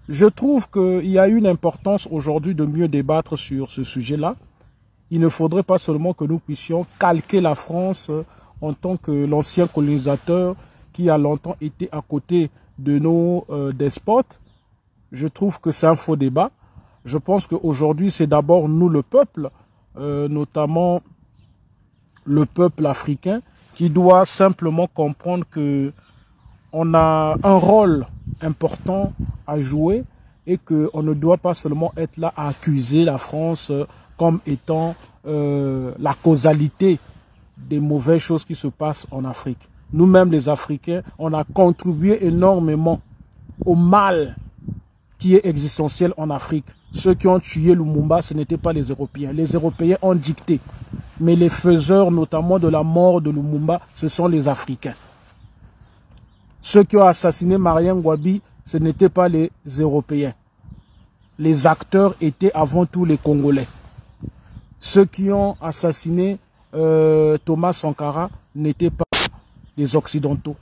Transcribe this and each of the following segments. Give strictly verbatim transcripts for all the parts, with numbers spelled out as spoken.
Je trouve qu'il y a une importance aujourd'hui de mieux débattre sur ce sujet-là. Il ne faudrait pas seulement que nous puissions calquer la France en tant que l'ancien colonisateur qui a longtemps été à côté de nos euh, despotes. Je trouve que c'est un faux débat. Je pense qu'aujourd'hui, c'est d'abord nous, le peuple, euh, notamment le peuple africain, qui doit simplement comprendre que on a un rôle important à jouer et qu'on ne doit pas seulement être là à accuser la France comme étant euh, la causalité des mauvaises choses qui se passent en Afrique. Nous-mêmes, les Africains, on a contribué énormément au mal qui est existentiel en Afrique. Ceux qui ont tué Lumumba, ce n'étaient pas les Européens. Les Européens ont dicté. Mais les faiseurs, notamment de la mort de Lumumba, ce sont les Africains. Ceux qui ont assassiné Marien Ngouabi, ce n'étaient pas les Européens. Les acteurs étaient avant tout les Congolais. Ceux qui ont assassiné euh, Thomas Sankara n'étaient pas les Occidentaux.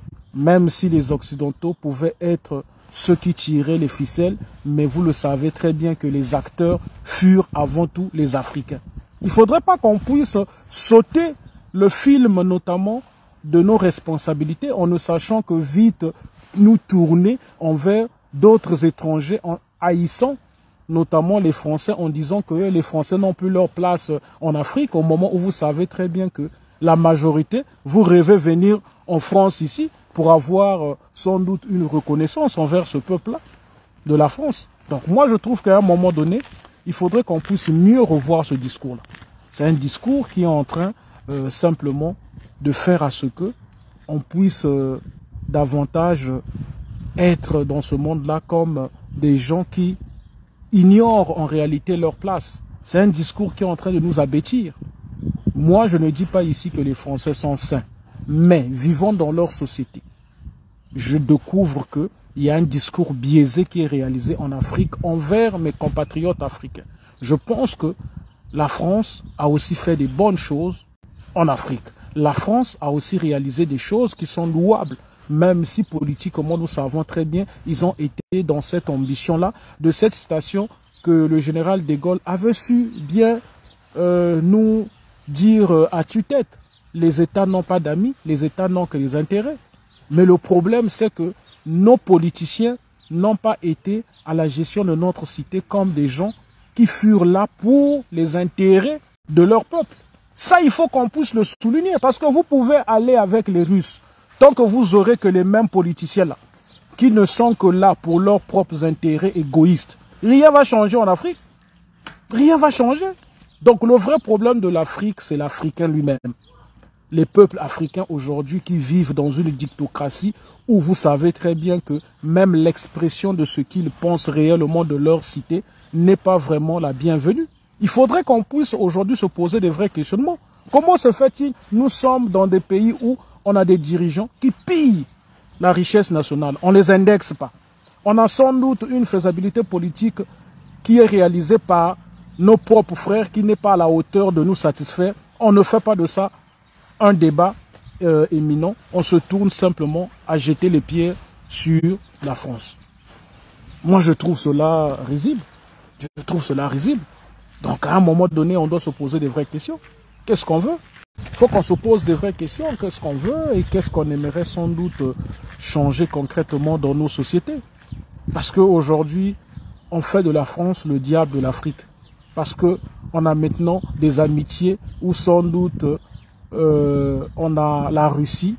Même si les Occidentaux pouvaient être ceux qui tiraient les ficelles, mais vous le savez très bien que les acteurs furent avant tout les Africains. Il ne faudrait pas qu'on puisse sauter le film notamment de nos responsabilités en ne sachant que vite nous tourner envers d'autres étrangers en haïssant notamment les Français en disant que les Français n'ont plus leur place en Afrique au moment où vous savez très bien que la majorité, vous rêvez venir en France ici pour avoir sans doute une reconnaissance envers ce peuple-là de la France. Donc moi je trouve qu'à un moment donné, il faudrait qu'on puisse mieux revoir ce discours-là. C'est un discours qui est en train euh, simplement de faire à ce que on puisse euh, davantage être dans ce monde-là comme des gens qui ignorent en réalité leur place. C'est un discours qui est en train de nous abêtir. Moi, je ne dis pas ici que les Français sont saints, mais vivant dans leur société, je découvre qu'il y a un discours biaisé qui est réalisé en Afrique envers mes compatriotes africains. Je pense que la France a aussi fait des bonnes choses en Afrique. La France a aussi réalisé des choses qui sont louables, même si politiquement nous savons très bien, ils ont été dans cette ambition-là, de cette citation que le général de Gaulle avait su bien euh, nous dire euh, à tue-tête. Les États n'ont pas d'amis, les États n'ont que des intérêts. Mais le problème, c'est que nos politiciens n'ont pas été à la gestion de notre cité comme des gens qui furent là pour les intérêts de leur peuple. Ça, il faut qu'on puisse le souligner, parce que vous pouvez aller avec les Russes, tant que vous aurez que les mêmes politiciens là, qui ne sont que là pour leurs propres intérêts égoïstes. Rien ne va changer en Afrique. Rien ne va changer. Donc le vrai problème de l'Afrique, c'est l'Africain lui-même. Les peuples africains aujourd'hui qui vivent dans une dictocratie où vous savez très bien que même l'expression de ce qu'ils pensent réellement de leur cité n'est pas vraiment la bienvenue. Il faudrait qu'on puisse aujourd'hui se poser des vrais questionnements. Comment se fait-il? Nous sommes dans des pays où on a des dirigeants qui pillent la richesse nationale. On ne les indexe pas. On a sans doute une faisabilité politique qui est réalisée par nos propres frères qui n'est pas à la hauteur de nous satisfaire. On ne fait pas de ça un débat euh, éminent. On se tourne simplement à jeter les pierres sur la France. Moi, je trouve cela risible. Je trouve cela risible. Donc, à un moment donné, on doit se poser des vraies questions. Qu'est-ce qu'on veut? Il faut qu'on se pose des vraies questions. Qu'est-ce qu'on veut et qu'est-ce qu'on aimerait sans doute changer concrètement dans nos sociétés? Parce qu'aujourd'hui, on fait de la France le diable de l'Afrique. Parce qu'on a maintenant des amitiés où sans doute euh, on a la Russie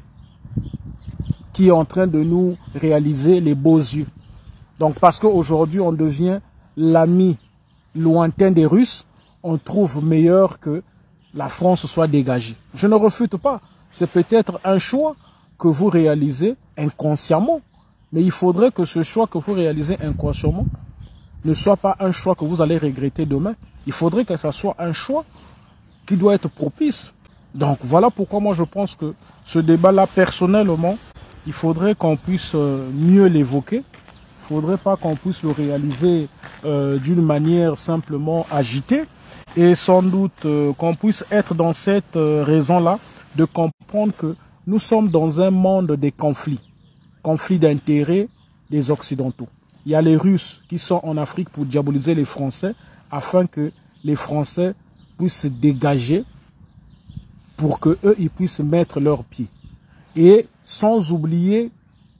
qui est en train de nous réaliser les beaux yeux. Donc parce qu'aujourd'hui, on devient l'ami lointain des Russes, on trouve meilleur que la France soit dégagée. Je ne refute pas. C'est peut-être un choix que vous réalisez inconsciemment. Mais il faudrait que ce choix que vous réalisez inconsciemment ne soit pas un choix que vous allez regretter demain. Il faudrait que ce soit un choix qui doit être propice. Donc voilà pourquoi moi je pense que ce débat-là, personnellement, il faudrait qu'on puisse mieux l'évoquer. Il ne faudrait pas qu'on puisse le réaliser euh, d'une manière simplement agitée. Et sans doute euh, qu'on puisse être dans cette euh, raison-là de comprendre que nous sommes dans un monde des conflits. Conflits d'intérêts des Occidentaux. il y a les Russes qui sont en Afrique pour diaboliser les Français, afin que les Français puissent se dégager pour que eux ils puissent mettre leurs pieds. Et sans oublier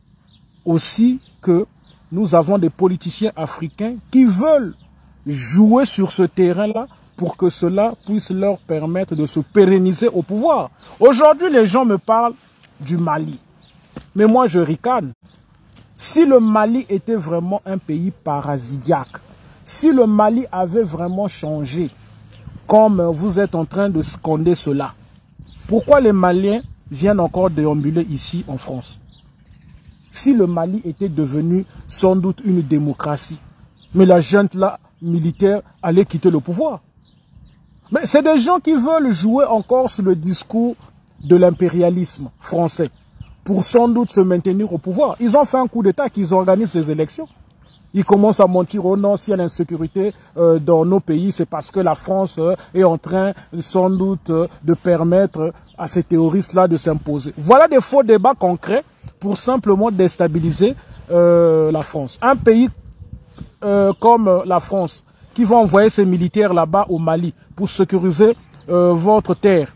aussi que nous avons des politiciens africains qui veulent jouer sur ce terrain-là pour que cela puisse leur permettre de se pérenniser au pouvoir. Aujourd'hui, les gens me parlent du Mali. Mais moi, je ricane. Si le Mali était vraiment un pays parasitiaque, si le Mali avait vraiment changé, comme vous êtes en train de scander cela, pourquoi les Maliens viennent encore déambuler ici en France? Si le Mali était devenu sans doute une démocratie, mais la junte là, militaire, allait quitter le pouvoir. Mais c'est des gens qui veulent jouer encore sur le discours de l'impérialisme français pour sans doute se maintenir au pouvoir. Ils ont fait un coup d'État qu'ils organisent les élections. Ils commencent à mentir, oh non, s'il y a l'insécurité euh, dans nos pays, c'est parce que la France euh, est en train sans doute euh, de permettre à ces terroristes-là de s'imposer. Voilà des faux débats concrets pour simplement déstabiliser euh, la France. Un pays euh, comme la France, qui va envoyer ses militaires là-bas au Mali pour sécuriser euh, votre terre,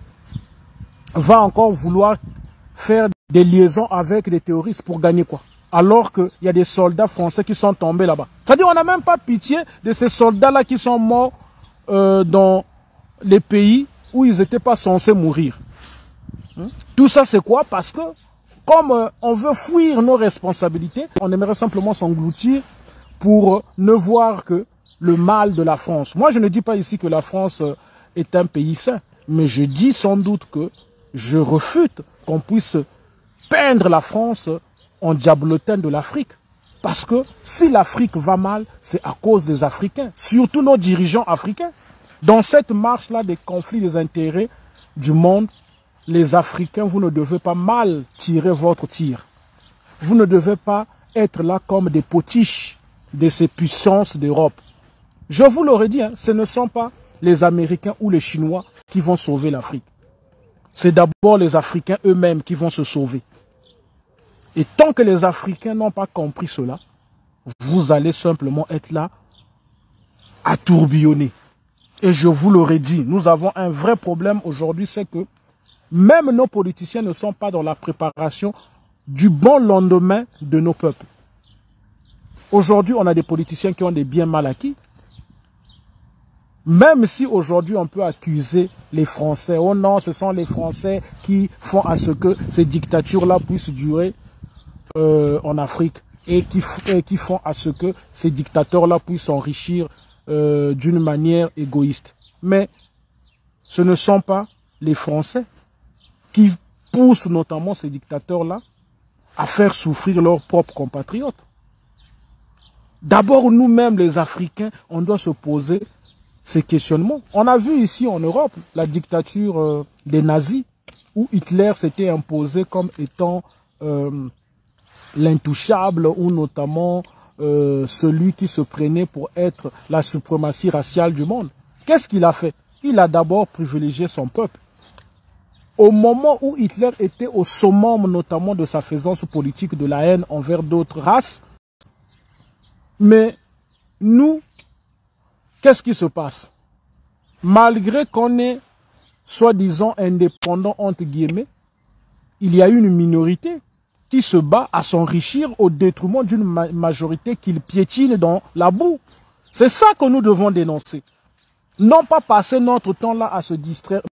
va encore vouloir faire des liaisons avec des terroristes pour gagner quoi? Alors qu'il y a des soldats français qui sont tombés là-bas. C'est-à-dire on n'a même pas pitié de ces soldats-là qui sont morts euh, dans les pays où ils n'étaient pas censés mourir. Hein? Tout ça c'est quoi? Parce que comme euh, on veut fuir nos responsabilités, on aimerait simplement s'engloutir pour euh, ne voir que le mal de la France. Moi, je ne dis pas ici que la France euh, est un pays sain, mais je dis sans doute que je refute qu'on puisse peindre la France en diablotin de l'Afrique. Parce que si l'Afrique va mal, c'est à cause des Africains, surtout nos dirigeants africains. Dans cette marche-là des conflits des intérêts du monde, les Africains, vous ne devez pas mal tirer votre tir. Vous ne devez pas être là comme des potiches de ces puissances d'Europe. Je vous l'aurais dit, hein, ce ne sont pas les Américains ou les Chinois qui vont sauver l'Afrique. C'est d'abord les Africains eux-mêmes qui vont se sauver. Et tant que les Africains n'ont pas compris cela, vous allez simplement être là à tourbillonner. Et je vous l'aurais dit, nous avons un vrai problème aujourd'hui, c'est que même nos politiciens ne sont pas dans la préparation du bon lendemain de nos peuples. Aujourd'hui, on a des politiciens qui ont des biens mal acquis. Même si aujourd'hui on peut accuser les Français, oh non, ce sont les Français qui font à ce que ces dictatures-là puissent durer euh, en Afrique et qui, et qui font à ce que ces dictateurs-là puissent s'enrichir euh, d'une manière égoïste. Mais ce ne sont pas les Français qui poussent notamment ces dictateurs-là à faire souffrir leurs propres compatriotes. D'abord, nous-mêmes les Africains, on doit se poser ces questionnements. On a vu ici en Europe la dictature euh, des nazis où Hitler s'était imposé comme étant euh, l'intouchable ou notamment euh, celui qui se prenait pour être la suprématie raciale du monde. Qu'est-ce qu'il a fait? Il a d'abord privilégié son peuple. Au moment où Hitler était au summum notamment de sa faisance politique de la haine envers d'autres races, mais nous, qu'est-ce qui se passe? Malgré qu'on est soi-disant indépendant entre guillemets, il y a une minorité qui se bat à s'enrichir au détriment d'une ma majorité qu'il piétine dans la boue. C'est ça que nous devons dénoncer. Non pas passer notre temps là à se distraire.